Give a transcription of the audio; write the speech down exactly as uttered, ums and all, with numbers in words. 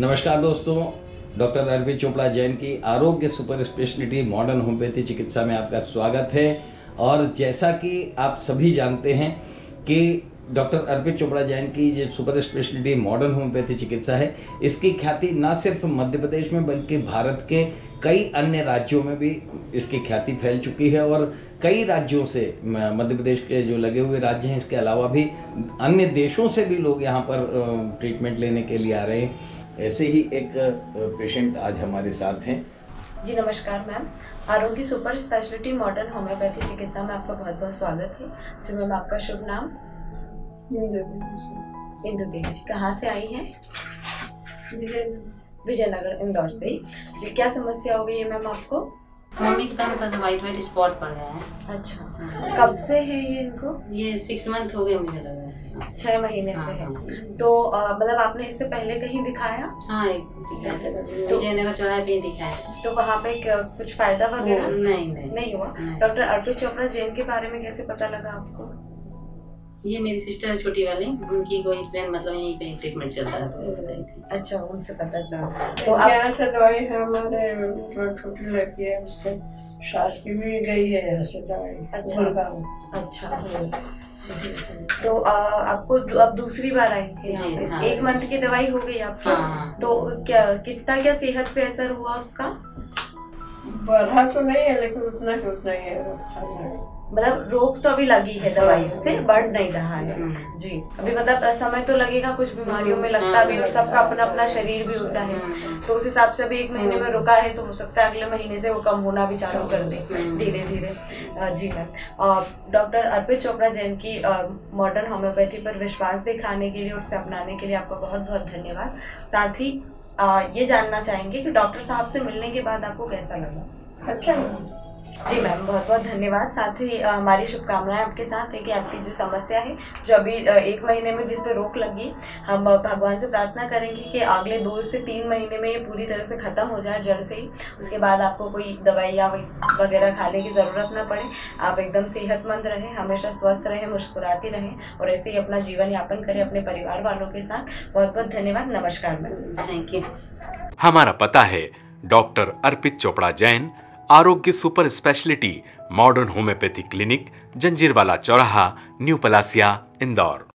नमस्कार दोस्तों, डॉक्टर अर्पित चोपड़ा जैन की आरोग्य सुपर स्पेशलिटी मॉडर्न होम्योपैथी चिकित्सा में आपका स्वागत है। और जैसा कि आप सभी जानते हैं कि डॉक्टर अर्पित चोपड़ा जैन की जो सुपर स्पेशलिटी मॉडर्न होम्योपैथी चिकित्सा है, इसकी ख्याति न सिर्फ मध्य प्रदेश में बल्कि भारत के कई अन्य राज्यों में भी इसकी ख्याति फैल चुकी है। और कई राज्यों से, मध्य प्रदेश के जो लगे हुए राज्य हैं, इसके अलावा भी अन्य देशों से भी लोग यहाँ पर ट्रीटमेंट लेने के लिए आ रहे हैं। ऐसे ही एक पेशेंट आज हमारे साथ हैं। जी नमस्कार मैम, आरोग्य सुपर स्पेशलिटी मॉडर्न होम्योपैथी चिकित्सा में आपका बहुत बहुत स्वागत है। जी मैम, आपका शुभ नाम? इंदु देवी जी। कहाँ से आई हैं? विजयनगर, इंदौर से। जी, क्या समस्या हो गई है मैम आपको? मम्मी का मतलब वाइट वाइट स्पॉट पड़ गया है। अच्छा, कब से है ये इनको? ये सिक्स मंथ हो गए मुझे लग रहा है। छह महीने हाँ, से है। हाँ। तो आ, मतलब आपने इससे पहले कहीं दिखाया? हाँ, एक दिखाया था, विजयनगर चौराहे पे ही दिखाया। तो वहाँ पे क्या कुछ फायदा वगैरह? नहीं नहीं नहीं हुआ। नहीं। डॉक्टर अर्पित चोपड़ा जैन के बारे में कैसे पता लगा आपको? ये मेरी सिस्टर है छोटी वाली, उनकी कोई फ्रेंड मतलब यहीं पे ट्रीटमेंट चलता है तो बताई थी। अच्छा, उनसे पता चला। तो तो यहाँ आप से दवाई है, हमारे जो छोटी लड़की है उसके सास की भी गई है यहाँ से दवाई। अच्छा। गुड़गांव। अच्छा, तो आ, आपको दू, अब दूसरी बार आई है यहाँ जी, पे। हाँ। एक मंथ की दवाई हो गई आपकी। हाँ। तो क्या कितना क्या सेहत पे असर हुआ उसका? बढ़ा तो नहीं है लेकिन उतना कि उतना ही है। मतलब रोग तो अभी लगी है दवाइयों से, बढ़ नहीं रहा है। हम्म। जी, अभी मतलब समय तो लगेगा, कुछ बीमारियों में लगता भी, और सबका अपना अपना शरीर भी होता है। तो उस हिसाब से अभी एक महीने में रुका है, तो हो सकता है अगले महीने से वो कम होना भी चालू कर दे धीरे धीरे। जी मैम, डॉक्टर अर्पित चोपड़ा जैन की मॉडर्न होम्योपैथी पर विश्वास दिखाने के लिए और उसे अपनाने के लिए आपका बहुत बहुत धन्यवाद। साथ ही आ, ये जानना चाहेंगे कि डॉक्टर साहब से मिलने के बाद आपको कैसा लगा? अच्छा। जी मैम, बहुत बहुत धन्यवाद। साथ ही अ, हमारी शुभकामनाएं आपके साथ है कि आपकी जो समस्या है, जो अभी अ, एक महीने में जिस पे रोक लगी, हम अ, भगवान से प्रार्थना करेंगे कि अगले दो से तीन महीने में ये पूरी तरह से खत्म हो जाए जड़ से ही। उसके बाद आपको कोई दवाइयाँ वगैरह खाने की ज़रूरत ना पड़े। आप एकदम सेहतमंद रहें, हमेशा स्वस्थ रहें, मुस्कुराती रहें और ऐसे ही अपना जीवन यापन करें अपने परिवार वालों के साथ। बहुत बहुत धन्यवाद। नमस्कार मैम। Thank you. हमारा पता है doctor Arpit Chopra Jain, Arogya super speciality modern homeopathy clinic, Janjirwala Chauraha, new Palasia, Indore.